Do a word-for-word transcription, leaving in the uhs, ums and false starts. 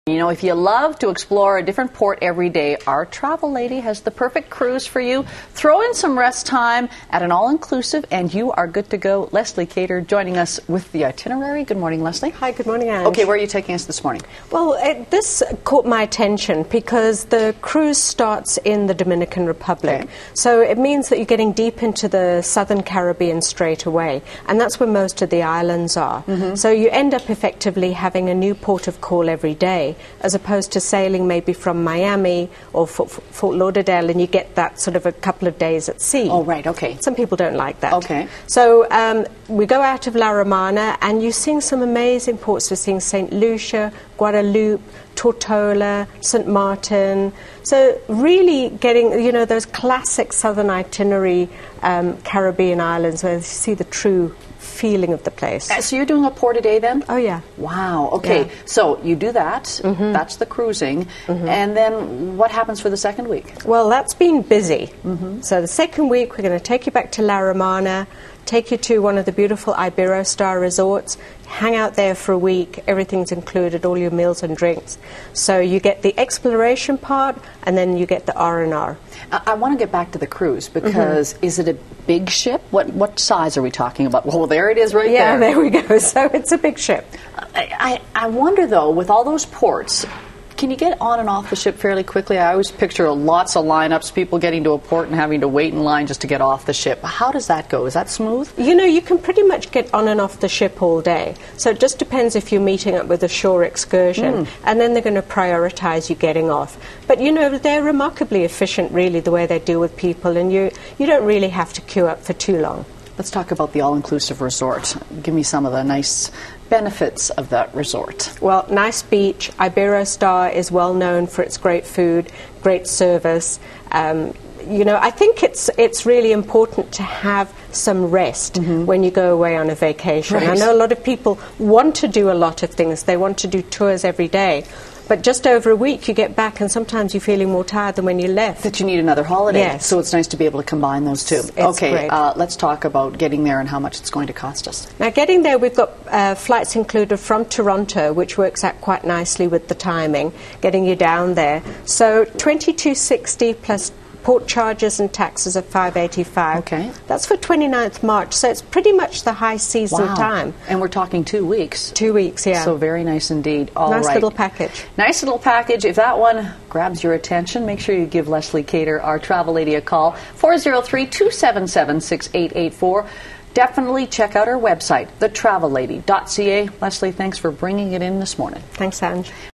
You know, if you love to explore a different port every day, our travel lady has the perfect cruise for you. Throw in some rest time at an all-inclusive, and you are good to go. Leslie Cater joining us with the itinerary. Good morning, Leslie. Hi, good morning, Ange. Okay, where are you taking us this morning? Well, it, this caught my attention because the cruise starts in the Dominican Republic. Okay. So it means that you're getting deep into the southern Caribbean straight away, and that's where most of the islands are. Mm-hmm. So you end up effectively having a new port of call every day, as opposed to sailing maybe from Miami or Fort, Fort Lauderdale, and you get that sort of a couple of days at sea. Oh, right, okay. Some people don't like that. Okay. So um, we go out of La Romana, and you're seeing some amazing ports. We're seeing Saint Lucia, Guadalupe, Tortola, Saint Martin. So really getting, you know, those classic southern itinerary um, Caribbean islands where you see the true feeling of the place. Uh, so you're doing a port a day then? Oh, yeah. Wow, okay. Yeah. So you do that, mm-hmm. That's the cruising, mm-hmm. And then what happens for the second week? Well, that's been busy. Mm-hmm. So the second week we're going to take you back to La Romana, take you to one of the beautiful Iberostar resorts, hang out there for a week. Everything's included, all your meals and drinks. So you get the exploration part, and then you get the R and R. I, I want to get back to the cruise, because mm-hmm. is it a big ship? What what size are we talking about? Well, there it is right yeah, there. Yeah, there we go. So it's a big ship. I, I, I wonder, though, with all those ports, can you get on and off the ship fairly quickly? I always picture lots of lineups, people getting to a port and having to wait in line just to get off the ship. How does that go? Is that smooth? You know, you can pretty much get on and off the ship all day. So it just depends if you're meeting up with a shore excursion, mm. and then they're going to prioritize you getting off. But, you know, they're remarkably efficient, really, the way they deal with people, and you, you don't really have to queue up for too long. Let's talk about the all-inclusive resort. Give me some of the nice benefits of that resort. Well, nice beach. Iberostar is well known for its great food, great service. Um, you know, I think it's it's really important to have some rest mm-hmm. when you go away on a vacation. Right. I know a lot of people want to do a lot of things. They want to do tours every day. But just over a week you get back, and sometimes you're feeling more tired than when you left. That you need another holiday. Yes. So it's nice to be able to combine those two. It's okay, uh, let's talk about getting there and how much it's going to cost us. Now, getting there, we've got uh, flights included from Toronto, which works out quite nicely with the timing, getting you down there. So twenty-two sixty plus port charges and taxes of five eighty-five. Okay. That's for twenty-ninth March, so it's pretty much the high season wow. time. And we're talking two weeks. Two weeks, yeah. So very nice indeed. All nice right. little package. Nice little package. If that one grabs your attention, make sure you give Leslie Cater, our travel lady, a call. four oh three, two seven seven, six eight eight four. Definitely check out our website, the travel lady dot c a. Leslie, thanks for bringing it in this morning. Thanks, Ange.